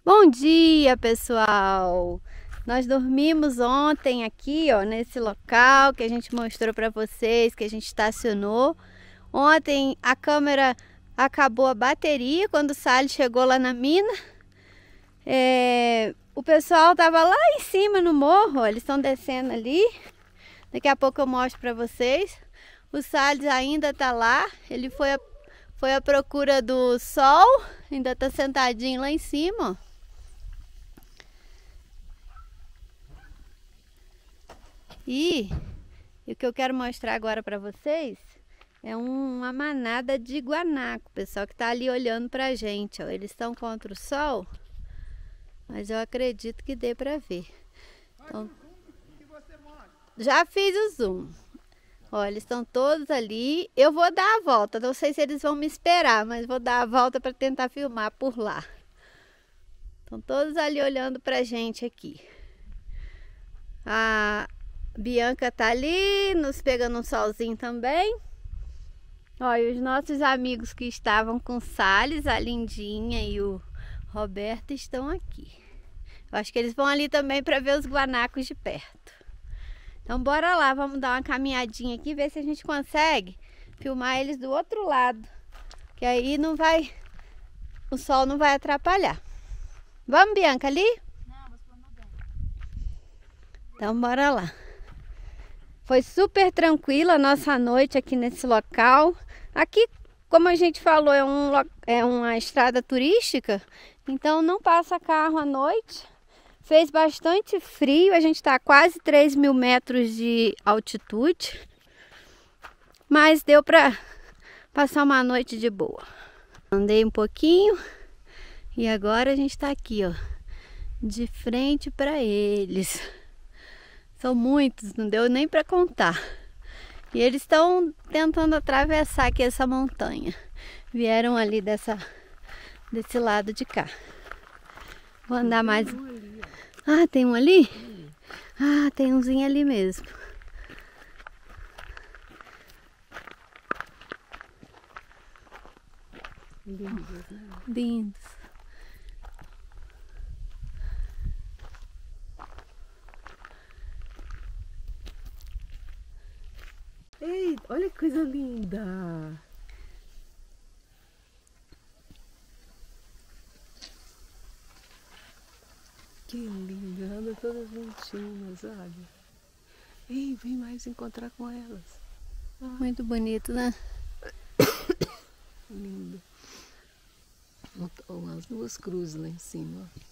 Bom dia, pessoal! Nós dormimos ontem aqui, ó, nesse local que a gente mostrou para vocês, que a gente estacionou. Ontem a câmera acabou a bateria quando o Salles chegou lá na mina. O pessoal tava lá em cima no morro, ó, eles estão descendo ali. Daqui a pouco eu mostro para vocês. O Salles ainda tá lá, ele foi à procura do sol, ainda tá sentadinho lá em cima, ó. E o que eu quero mostrar agora para vocês é uma manada de guanaco, pessoal, que está ali olhando para a gente, ó. Eles estão contra o sol, mas eu acredito que dê para ver. Então, já fiz o zoom. Ó, eles estão todos ali. Eu vou dar a volta, não sei se eles vão me esperar, mas vou dar a volta para tentar filmar por lá. Estão todos ali olhando para a gente aqui. A Bianca tá ali, nos pegando um solzinho também. Olha, os nossos amigos que estavam com o Salles, a Lindinha e o Roberto estão aqui. Eu acho que eles vão ali também para ver os guanacos de perto. Então bora lá, vamos dar uma caminhadinha aqui, ver se a gente consegue filmar eles do outro lado. Que aí não vai, o sol não vai atrapalhar. Vamos, Bianca, ali? Então bora lá. Foi super tranquila a nossa noite aqui nesse local. Aqui, como a gente falou, é uma estrada turística, então não passa carro à noite. Fez bastante frio, a gente está a quase 3.000 metros de altitude, mas deu para passar uma noite de boa. Andei um pouquinho e agora a gente está aqui, ó, de frente para eles. São muitos, não deu nem para contar. E eles estão tentando atravessar aqui essa montanha. Vieram ali desse lado de cá. Vou andar mais. Ah, tem um ali? Ah, tem umzinho ali mesmo. Lindos, né? Lindos. Ei, olha que coisa linda! Que linda, andam todas juntinhas, olha. Ei, vem mais encontrar com elas. Muito bonito, né? Lindo. As duas cruzes lá em cima, ó.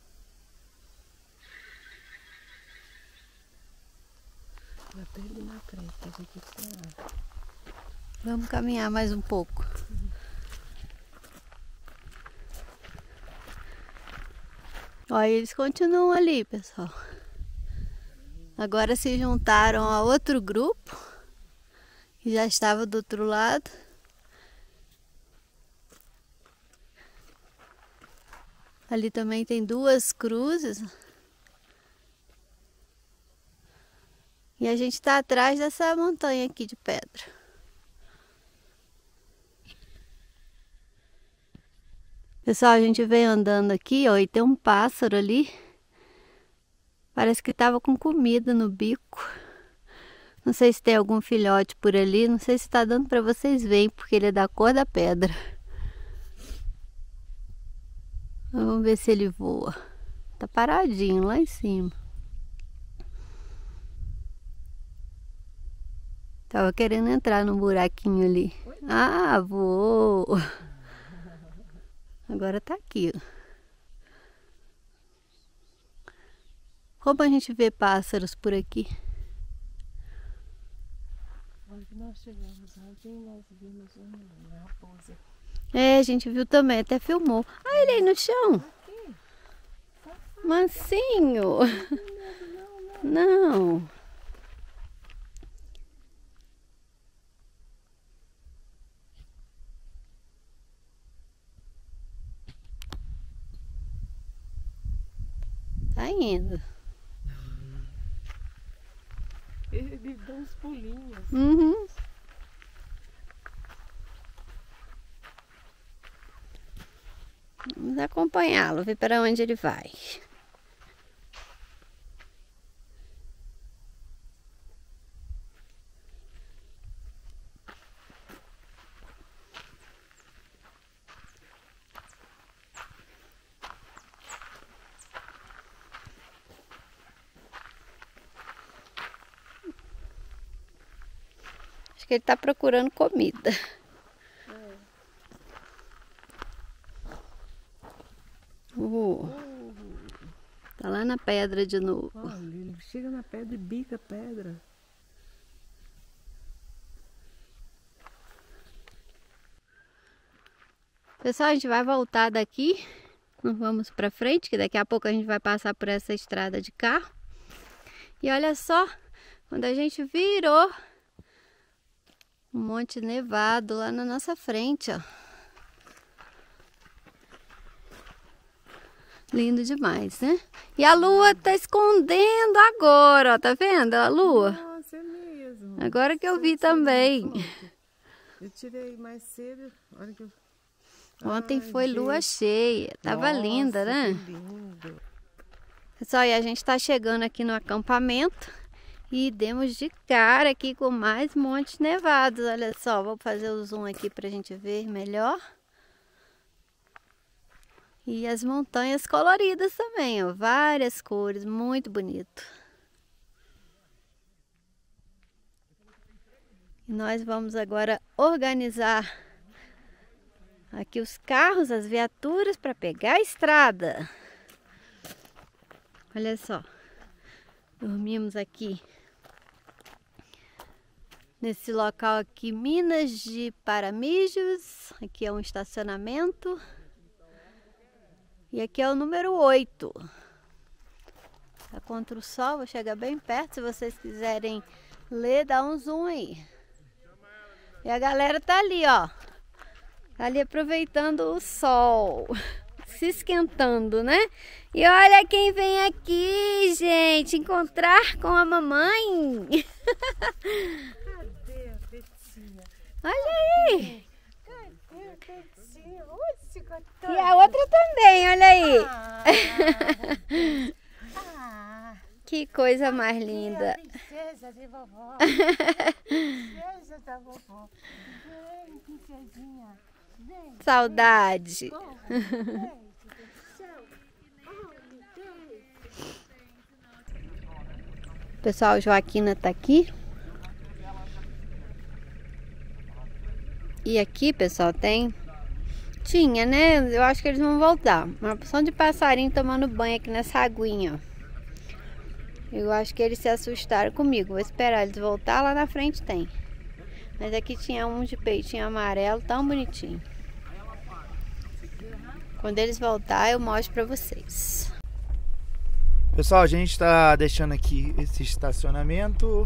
Até ali na frente, pra gente esperar. Vamos caminhar mais um pouco. Olha, eles continuam ali, pessoal. Agora se juntaram a outro grupo que já estava do outro lado. Ali também tem duas cruzes. E a gente está atrás dessa montanha aqui de pedra. Pessoal, a gente veio andando aqui, ó, e tem um pássaro ali. Parece que estava com comida no bico. Não sei se tem algum filhote por ali. Não sei se está dando para vocês verem, porque ele é da cor da pedra. Vamos ver se ele voa. Tá paradinho lá em cima. Tava querendo entrar no buraquinho ali. Ah, voou! Agora tá aqui, ó. Como a gente vê pássaros por aqui? Onde nós chegamos ontem, nós vimos uma raposa. É, a gente viu também, até filmou. Ah, ele aí no chão. Mansinho. Não. Tá indo. Ele dá uns pulinhos. Uhum. Vamos acompanhá-lo, ver para onde ele vai. Acho que ele está procurando comida. Tá lá na pedra de novo. Olha, ele chega na pedra e bica a pedra. Pessoal, a gente vai voltar daqui. Nós vamos para frente, que daqui a pouco a gente vai passar por essa estrada de carro. E olha só, quando a gente virou, um monte nevado lá na nossa frente, ó. Lindo demais, né? E a lua tá escondendo agora, ó. Tá vendo a lua? Nossa, é mesmo. Agora que eu vi também. Eu tirei mais cedo. Olha que eu... Ontem foi lua cheia. Tava linda, né? Que lindo. Pessoal, e a gente tá chegando aqui no acampamento. E demos de cara aqui com mais montes nevados. Olha só, vou fazer o zoom aqui pra gente ver melhor. E as montanhas coloridas também, ó, várias cores, muito bonito. E nós vamos agora organizar aqui os carros, as viaturas para pegar a estrada. Olha só, dormimos aqui nesse local aqui, Minas de Paramijos. Aqui é um estacionamento. E aqui é o número 8. Tá contra o sol, vou chegar bem perto. Se vocês quiserem ler, dá um zoom aí. E a galera tá ali, ó. Tá ali aproveitando o sol. Se esquentando, né? E olha quem vem aqui, gente. Encontrar com a mamãe. Cadê a Petinha? Olha aí. Cadê a Petinha? E a outra também, olha aí. Que coisa mais linda. Princesa de vovó. Princesa da vovó. Vem, princesinha. Vem. Saudade. Pessoal, Joaquina tá aqui. E aqui, pessoal, tinha, né? Eu acho que eles vão voltar. Uma porção de passarinho tomando banho aqui nessa aguinha, ó. Eu acho que eles se assustaram comigo. Vou esperar eles voltar. Lá na frente tem. Mas aqui tinha um de peitinho amarelo, tão bonitinho. Quando eles voltar, eu mostro pra vocês. Pessoal, a gente tá deixando aqui esse estacionamento.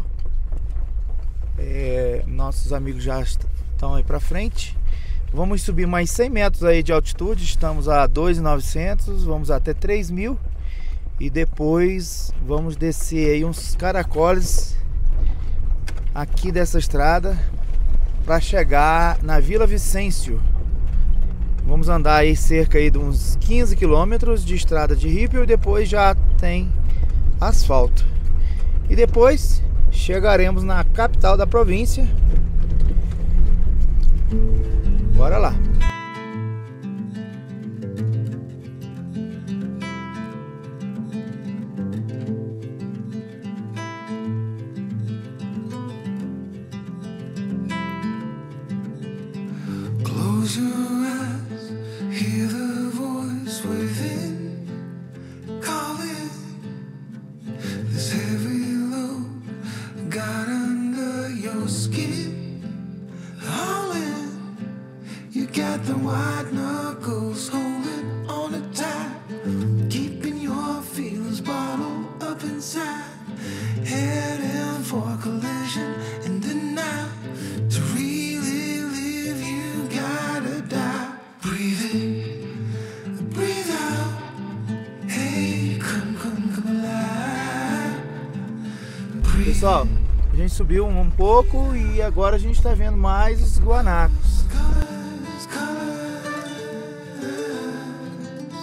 Nossos amigos já estão aí pra frente. Vamos subir mais 100 metros aí de altitude. Estamos a 2.900, vamos até 3.000. E depois vamos descer aí uns caracoles aqui dessa estrada para chegar na Vila Vicêncio. Vamos andar aí cerca aí de uns 15 quilômetros de estrada de ripio e depois já tem asfalto. E depois chegaremos na capital da província. Bora lá. Close your eyes, hear the voice within calling. This heavy load got under your skin. All in, you got the white knuckles holding on it tight, keeping your feelings bottled up inside. Heading for collision in the night. To really live, you gotta die. Breathe in, breathe out. Hey, come alive. Breathe. Pessoal, a gente subiu um pouco e agora a gente está vendo mais os guanacos. Colors, colors.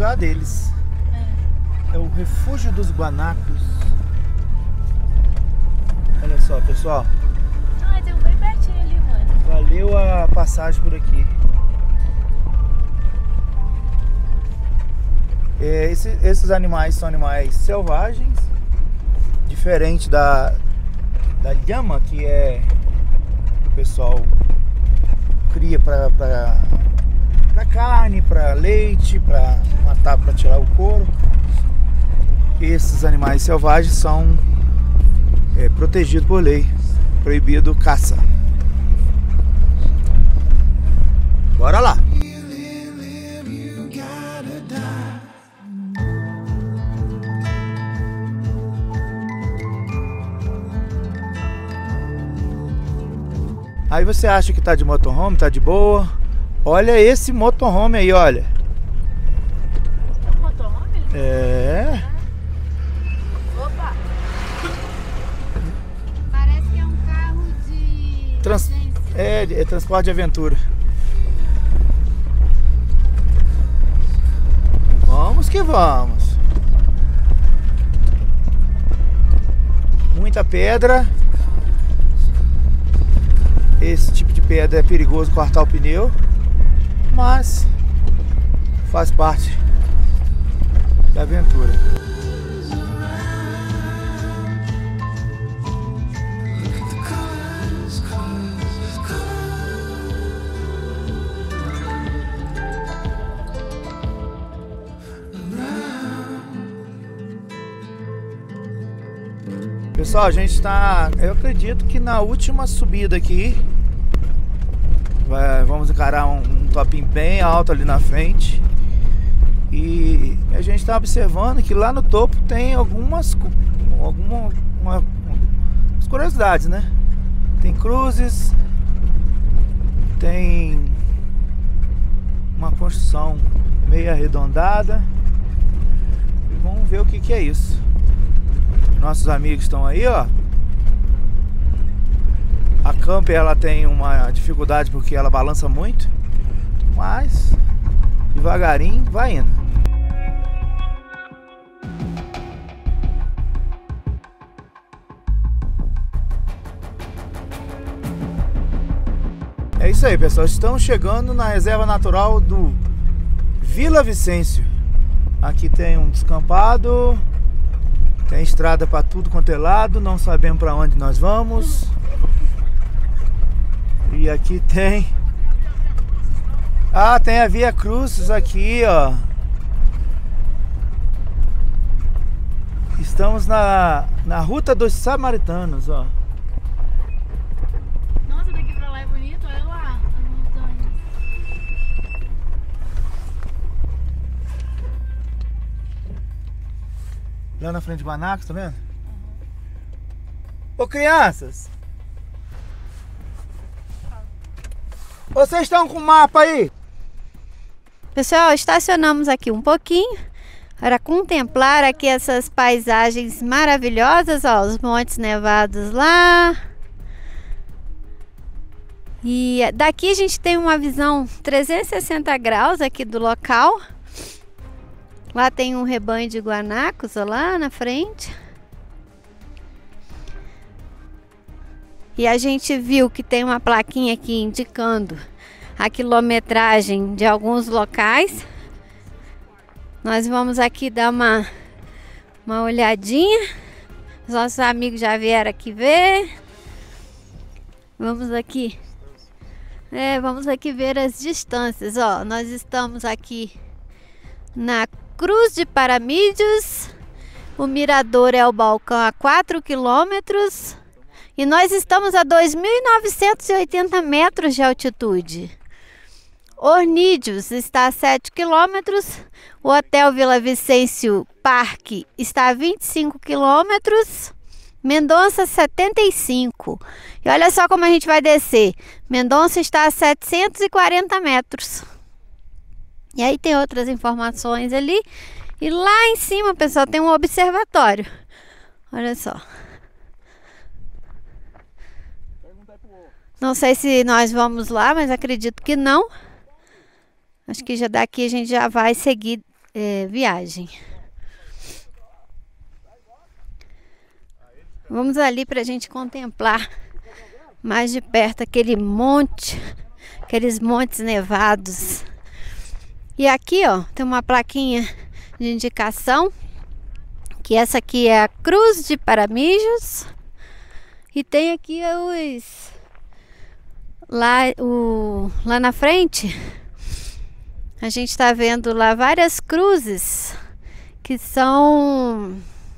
lembrar deles. É o Refúgio dos Guanacos. Olha só, pessoal. Ah, tem um bem pertinho ali, mano. Valeu a passagem por aqui. Esses animais são animais selvagens, diferente da lhama, que o pessoal cria para carne, para leite, para matar, para tirar o couro. Esses animais selvagens são protegidos por lei, proibido caça. Bora lá! Aí você acha que tá de motorhome, tá de boa. Olha esse motorhome aí, olha. É um motorhome? É. Opa! Parece que é um carro de... É transporte de aventura. Vamos que vamos. Muita pedra. Esse tipo de pedra é perigoso cortar o pneu, mas faz parte da aventura. Pessoal, a gente está, eu acredito que na última subida aqui. Vamos encarar um topinho bem alto ali na frente. E a gente está observando que lá no topo tem algumas curiosidades, né? Tem cruzes, tem uma construção meio arredondada. E vamos ver o que é isso. Nossos amigos estão aí, ó. A camper ela tem uma dificuldade porque ela balança muito, mas devagarinho vai indo. É isso aí, pessoal. Estamos chegando na reserva natural do Vila Vicêncio. Aqui tem um descampado. Tem estrada para tudo quanto é lado, não sabemos para onde nós vamos. E aqui tem... Ah, tem a Via Crucis aqui, ó. Estamos na Ruta dos Samaritanos, ó. Nossa, daqui pra lá é bonito, olha lá as montanhas. Lá na frente de Guanacos, tá vendo? Ô, crianças! Vocês estão com o mapa aí? Pessoal, estacionamos aqui um pouquinho para contemplar aqui essas paisagens maravilhosas, ó, os montes nevados lá. E daqui a gente tem uma visão 360 graus aqui do local. Lá tem um rebanho de guanacos, ó, lá na frente. E a gente viu que tem uma plaquinha aqui indicando a quilometragem de alguns locais. Nós vamos aqui dar uma olhadinha. Os nossos amigos já vieram aqui ver. Vamos aqui. Vamos aqui ver as distâncias. Ó, nós estamos aqui na Cruz de Paramídios. O mirador é o balcão a 4 quilômetros. E nós estamos a 2.980 metros de altitude. Ornídeos está a 7 quilômetros. O Hotel Vila Vicêncio Parque está a 25 quilômetros. Mendonça 75. E olha só como a gente vai descer. Mendonça está a 740 metros. E aí tem outras informações ali. E lá em cima, pessoal, tem um observatório. Olha só. Não sei se nós vamos lá, mas acredito que não. Acho que já daqui a gente já vai seguir viagem. Vamos ali para a gente contemplar mais de perto aquele monte, aqueles montes nevados. E aqui, ó, tem uma plaquinha de indicação, que essa aqui é a Cruz de Paramijos. E tem aqui lá na frente, a gente está vendo lá várias cruzes que são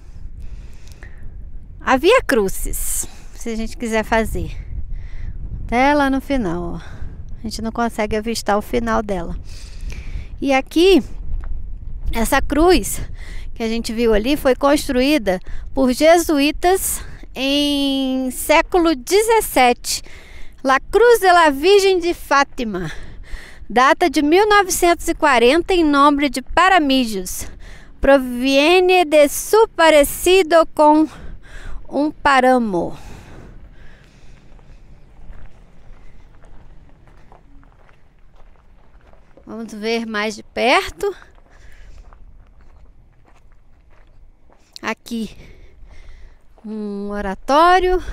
a Via Crucis, se a gente quiser fazer. Até lá no final, ó. A gente não consegue avistar o final dela. E aqui, essa cruz que a gente viu ali foi construída por jesuítas em século XVII. La Cruz de la Virgem de Fátima. Data de 1940 em nome de Paramijos. Proviene de su parecido com um páramo. Vamos ver mais de perto. Aqui um oratório.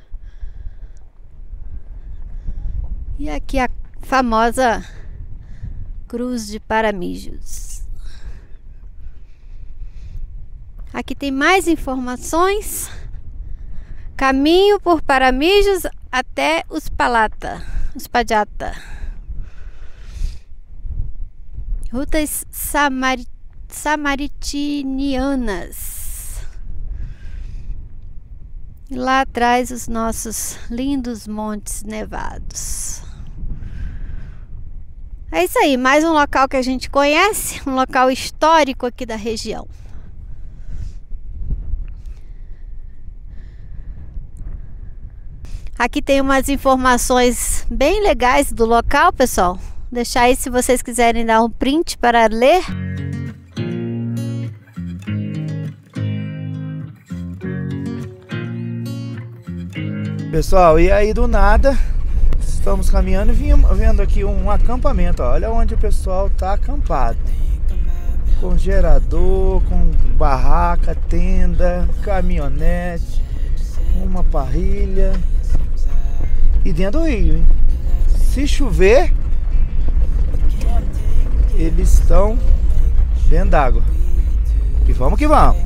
E aqui a famosa Cruz de Paramijos. Aqui tem mais informações. Caminho por Paramijos até Uspallata. Rutas samaritinianas. E lá atrás os nossos lindos montes nevados. É isso aí, mais um local que a gente conhece, um local histórico aqui da região. Aqui tem umas informações bem legais do local, pessoal. Vou deixar aí se vocês quiserem dar um print para ler. Pessoal, e aí do nada estamos caminhando e vendo aqui um acampamento. Ó. Olha onde o pessoal tá acampado. Com gerador, com barraca, tenda, caminhonete, uma parrilha. E dentro do rio, hein? Se chover, eles estão dentro d'água. E vamos que vamos.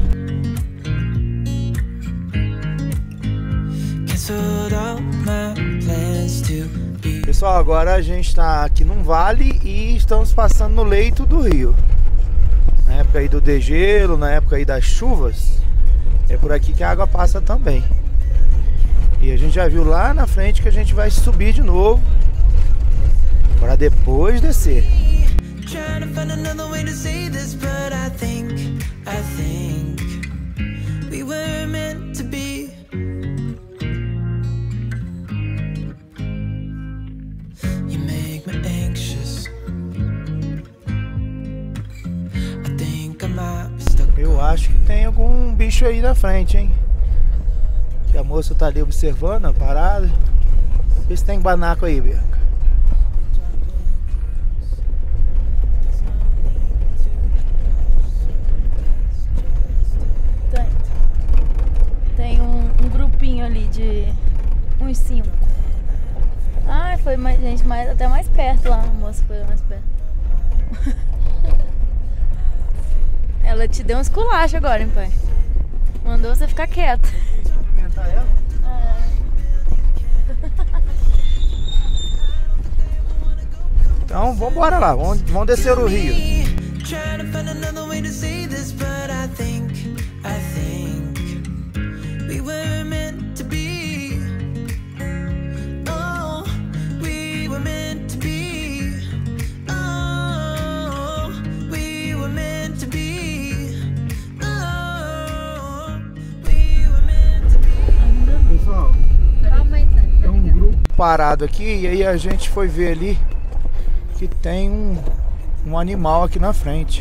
Pessoal, agora a gente está aqui num vale e estamos passando no leito do rio. Na época aí do degelo, na época aí das chuvas, é por aqui que a água passa também. E a gente já viu lá na frente que a gente vai subir de novo para depois descer. Eu acho que tem algum bicho aí na frente, hein? Que a moça tá ali observando a parada. Vê se tem guanaco aí, Bianca. Tem um grupinho ali de uns 5. Ah, foi mais, gente, até mais perto lá. A moça foi mais perto. Ela te deu um esculacho agora, hein, pai? Mandou você ficar quieto. Cumprimentar ela? Então vamos embora lá, vamos descer o rio. Pessoal, tem um grupo parado aqui e aí a gente foi ver ali que tem um animal aqui na frente.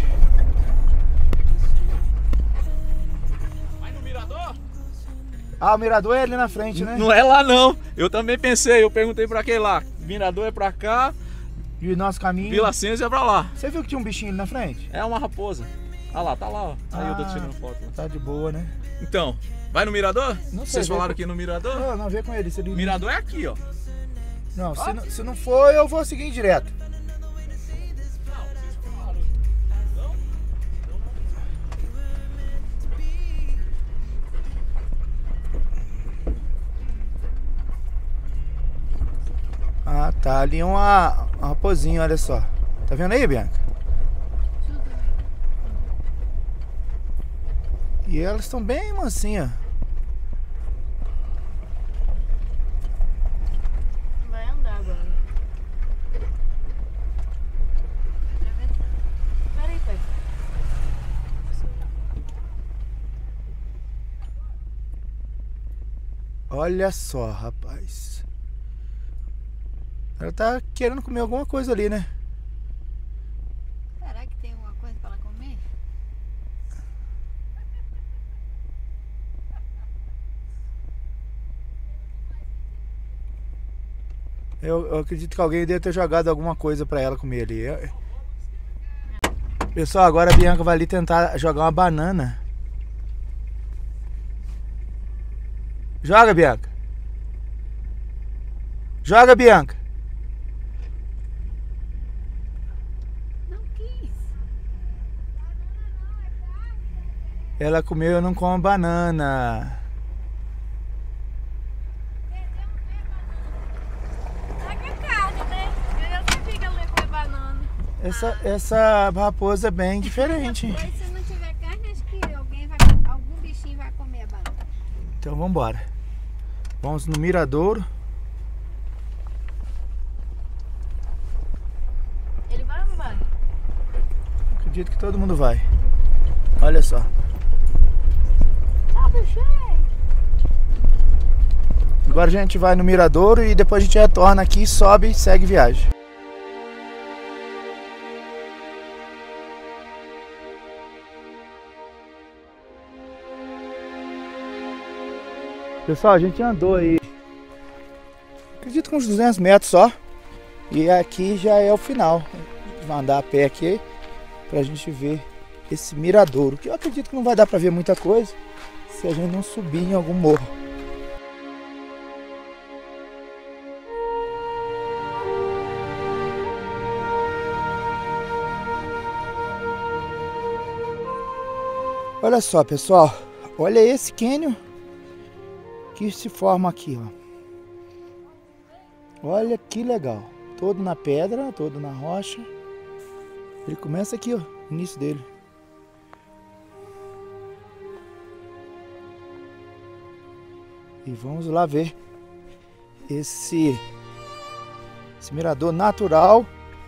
Vai no mirador? Ah, o mirador é ali na frente, né? Não é lá não. Eu também pensei, eu perguntei pra aquele lá. Mirador é pra cá, E o nosso caminho... Vila Sênior é pra lá. Você viu que tinha um bichinho ali na frente? É uma raposa. Tá lá, ó. Aí eu tô tirando foto. Tá de boa, né? Então, vai no mirador? Não sei, Vocês falaram vou- aqui no mirador? Não, vê com ele. Se ele... Mirador é aqui, ó. Não, se não for, eu vou seguir direto. Ah, tá. Ali uma raposinha, olha só. Tá vendo aí, Bianca? E elas estão bem mansinhas. Vai andar agora. Peraí, pai. Olha só, rapaz. Ela tá querendo comer alguma coisa ali, né? Será que tem alguma coisa para ela comer? Eu acredito que alguém deve ter jogado alguma coisa pra ela comer ali. Pessoal, agora a Bianca vai ali tentar jogar uma banana. Joga, Bianca. Joga, Bianca. Não quis. Ela comeu, eu não como banana. Aqui é carne, né? Eu sabia que ela ia comer banana. Essa raposa é bem diferente. Pois se não tiver carne, acho que algum bichinho vai comer a banana. Então vamos embora. Vamos no miradouro. Ele vai ou não vai? Acredito que todo mundo vai. Olha só. Tá, bicho. Agora a gente vai no miradouro e depois a gente retorna aqui, sobe e segue viagem. Pessoal, a gente andou aí, acredito que uns 200 metros só. E aqui já é o final. Vamos andar a pé aqui pra gente ver esse miradouro. Que eu acredito que não vai dar pra ver muita coisa se a gente não subir em algum morro. Olha só, pessoal. Olha esse cânion que se forma aqui, ó. Olha que legal. Todo na pedra, todo na rocha. Ele começa aqui, ó, o início dele. E vamos lá ver esse mirador natural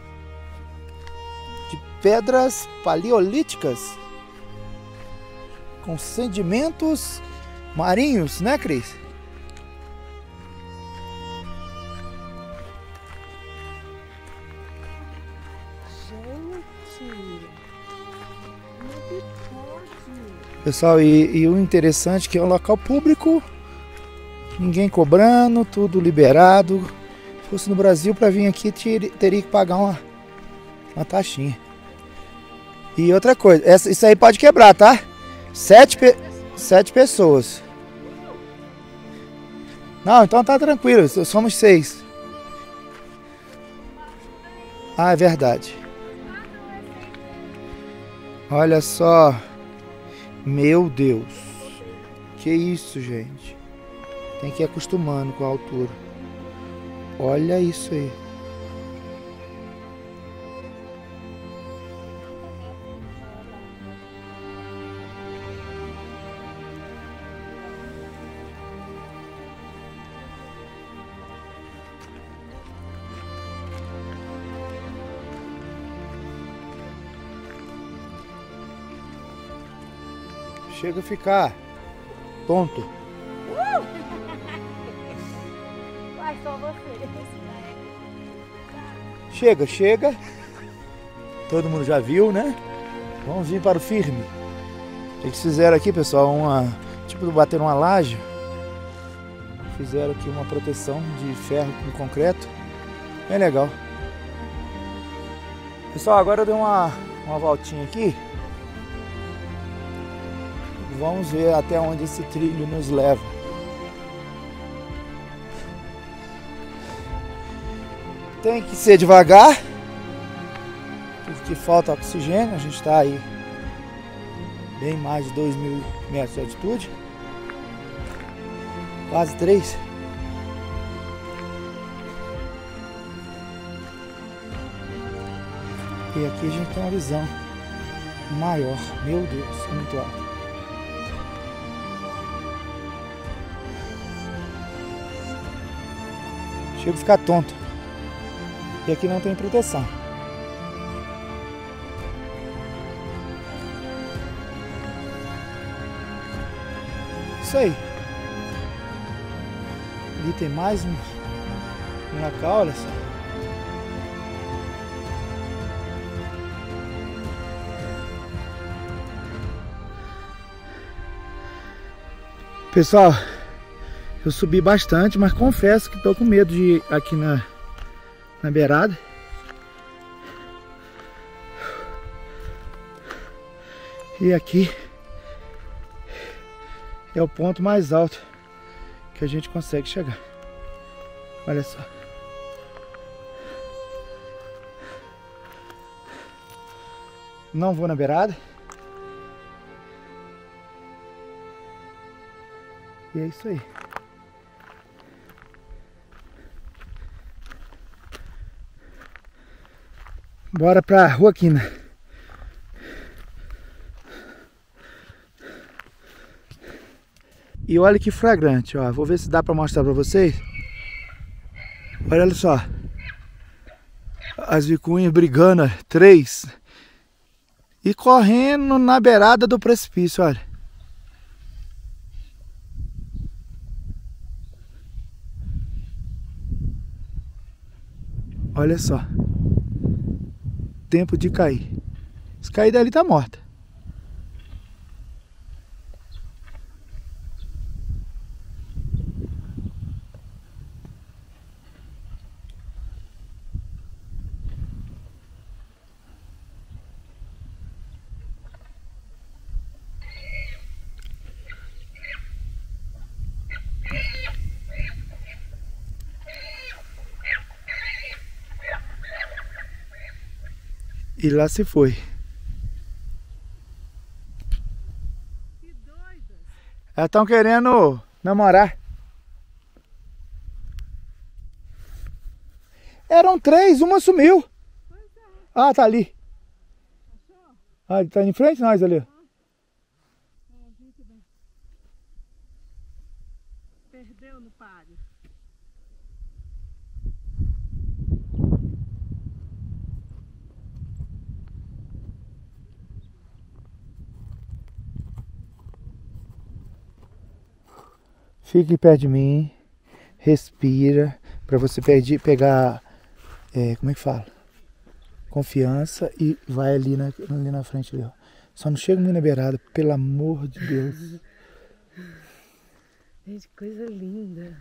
de pedras paleolíticas com sedimentos marinhos, né, Cris? Pessoal, e o interessante é que é um local público, ninguém cobrando, tudo liberado. Se fosse no Brasil, para vir aqui teria que pagar uma taxinha. E outra coisa, isso aí pode quebrar, tá? 7 pessoas. Não, então tá tranquilo, somos 6. Ah, é verdade. Olha só. Meu Deus. Que isso, gente. Tem que ir acostumando com a altura. Olha isso aí. Chega a ficar tonto. Vai, só você. Chega. Todo mundo já viu, né? Vamos vir para o firme. Eles fizeram aqui, pessoal, tipo bater uma laje. Fizeram aqui uma proteção de ferro com concreto. Bem legal. Pessoal, agora eu dei uma voltinha aqui. Vamos ver até onde esse trilho nos leva. Tem que ser devagar, porque falta oxigênio. A gente está aí bem mais de 2.000 metros de altitude, quase 3. E aqui a gente tem uma visão maior. Meu Deus, é muito alto. Chega a ficar tonto. E aqui não tem proteção. Isso aí. Ali tem mais um local, olha só. Pessoal, eu subi bastante, mas confesso que estou com medo de ir aqui na beirada. E aqui é o ponto mais alto que a gente consegue chegar. Olha só. Não vou na beirada. E é isso aí. Bora pra Joaquina. E olha que fragrante, ó. Vou ver se dá pra mostrar pra vocês. Olha só. As vicunhas brigando, 3. E correndo na beirada do precipício, olha. Olha só. Tempo de cair. Se cair dali tá morta. E lá se foi. Que doidas! Elas estão querendo namorar. Eram 3, uma sumiu. Ah, tá ali. Ah, ele tá em frente de nós ali. Perdeu no páreo. Fique perto de mim. Respira. Pra você pegar... como é que fala? Confiança. E vai ali na frente ali, ó. Só não chega muito na beirada. Pelo amor de Deus. Gente, que coisa linda.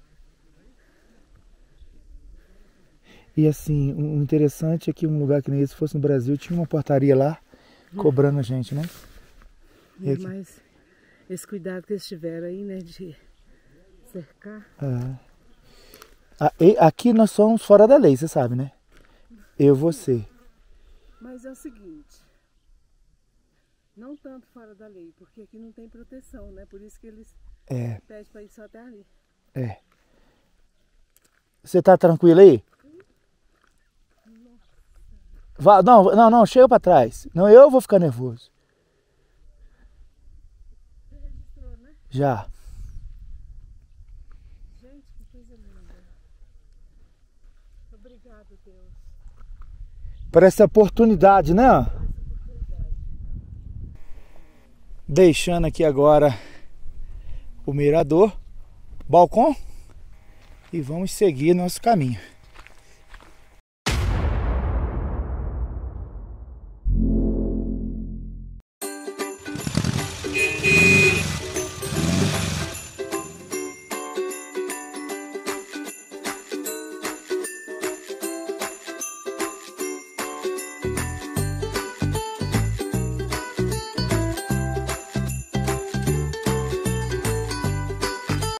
E assim, o interessante é que um lugar que nem esse fosse no Brasil, tinha uma portaria lá, cobrando a gente, né? E aqui? Mas esse cuidado que eles tiveram aí, né, de cercar. Aqui nós somos fora da lei, você sabe, né? Eu, você. Mas é o seguinte, não tanto fora da lei, porque aqui não tem proteção, né? Por isso que eles pedem para ir só até ali. Você tá tranquilo aí? Vá, não, chega pra trás. Não, eu vou ficar nervoso. Você registrou, né? Já. Gente, que coisa linda. Obrigado, Deus. Por essa oportunidade, né? Deixando aqui agora o mirador, balcão, e vamos seguir nosso caminho.